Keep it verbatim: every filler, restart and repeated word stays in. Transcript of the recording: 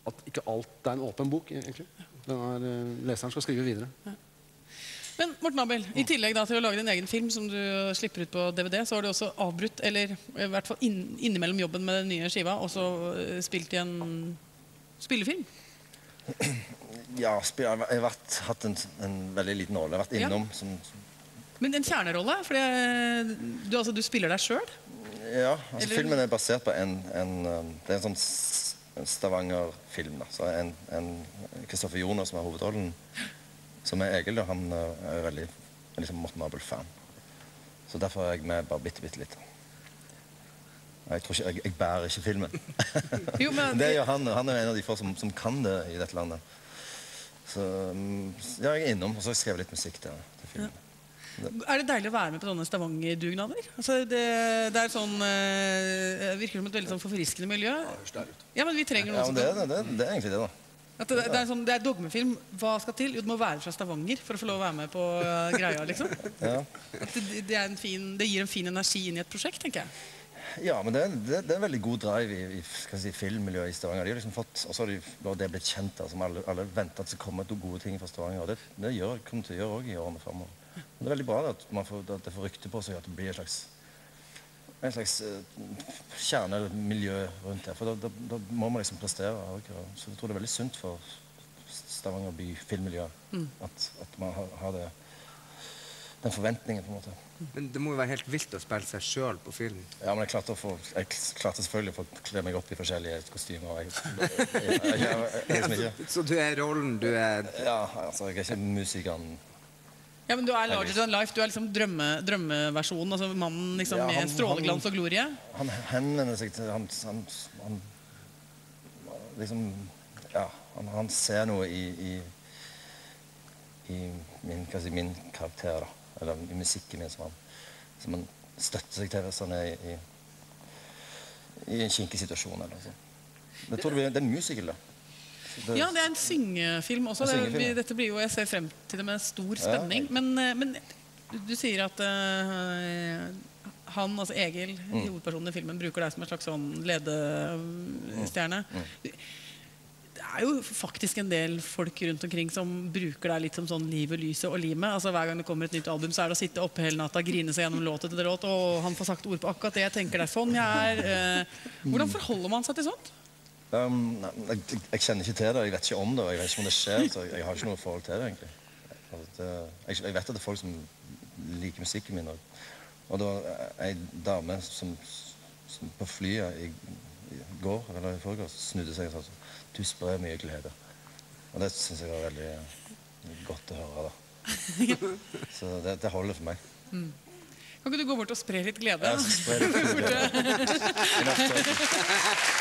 at ikke alt er en åpen bok, egentlig. Den er, leseren skal skrive videre. Ja. Men Morten Abel, i tillegg da til å lage din egen film som du slipper ut på D V D, så har du også avbrutt, eller i hvert fall inn, innimellom jobben med den nye skiva, og så spilt i en spillefilm. Ja, jeg har vært, hatt en, en veldig liten rolle. Jeg har vært innom Ja. som... Men en kjernerolle, for du, altså, du spiller deg selv? Ja, altså Eller... filmen er basert på en, en, det er en sånn Stavanger-film da. Så en, en Kristoffer Joner som er hovedrollen, som er Egil, og han er veldig er liksom Morten Abel-fan. Så derfor er jeg med bare bitte, bitte litt. Jeg tror ikke, jeg, jeg bærer ikke filmen. Jo, men... Det gjør han, han er en av de få som, som kan det i dette landet. Så ja, jeg er innom, og så har jeg skrevet litt musikk til, til filmen. Ja. Er det deilig å være med på sånne Stavanger-dugnader? Altså det, det er sånn, uh, virker som et veldig sånn forfriskende miljø. Ja, men vi trenger noe ja, som det, det, det, det er egentlig det da. At det, det, er sånn, det er dogmefilm. Hva skal til? Jo, du må være fra Stavanger for å få lov å være med på uh, greia, liksom. Ja. At det, det, er en fin, det gir en fin energi inn i et prosjekt, tenker jeg. Ja, men det, det, det er en veldig god drive i, i skal jeg si, filmmiljøet i Stavanger. De har liksom fått, og så har de, bare det blitt kjent der, som alle, alle venter at det skal komme to gode ting fra Stavanger. Og det, det gjør, kommer til å gjøre også i årene fremover. Men det er veldig bra at, man får, at det får rykte på seg at det blir et slags, en slags uh, kjernemiljø rundt her. For da, da, da må man liksom prestere. Så jeg tror det er veldig sunt for Stavanger by filmmiljø mm. at, at man har, har det, den forventningen på en måte. Men det må jo være helt vilt å spille seg selv på film. Ja, men jeg klarte, å få, jeg klarte selvfølgelig å få kle meg opp i forskjellige kostymer. Jeg, jeg, jeg, jeg, jeg, jeg, jeg, jeg, så du er rollen, du er... Ja, altså, jeg er ikke musikeren. Ja, men du er larger than life, du er liksom drømme, drømmeversjonen, altså mannen liksom ja, han, med stråleglans og glorie. Han henvender seg til, han, han, han liksom, ja, han, han ser noe i, i, i min, hva si, min karakter da. Eller i musikken min som han, som han støtter seg til hvis han er i, i en kinkig situasjon eller sånn. Jeg tror det er en musiker da. Det, ja, det er en syngefilm også. En syngefilm, ja. det, dette blir jo, jeg ser frem til det med stor spenning. Ja. Men, men du, du sier at uh, han, altså Egil, mm. hovedpersonen i filmen, bruker deg som en slags sånn ledestjerne. Mm. Mm. Det er jo faktisk en del folk rundt omkring som bruker deg litt som sånn liv og lyset og limet. Altså hver gang det kommer et nytt album så er det å sitte oppe hele natta, grine seg gjennom låt etter låt, og han får sagt ord på akkurat det. Jeg tenker det er sånn jeg er. Uh, hvordan forholder man seg til sånt? Um, jeg, jeg kjenner ikke til det, jeg vet ikke om det, og jeg vet ikke om det skjer, så jeg, jeg har ikke noe forhold til det egentlig. Det, jeg, jeg vet at det er folk som liker musikken min, og, og det var en dame som, som på flyet i, i går, eller i forgår, snudde seg og sa sånn, du sprer mye glede. Og det synes jeg var veldig godt å høre da. Så det, det holder for meg. Mm. Kan ikke du gå bort og spre litt glede? Ja, så spre litt glede.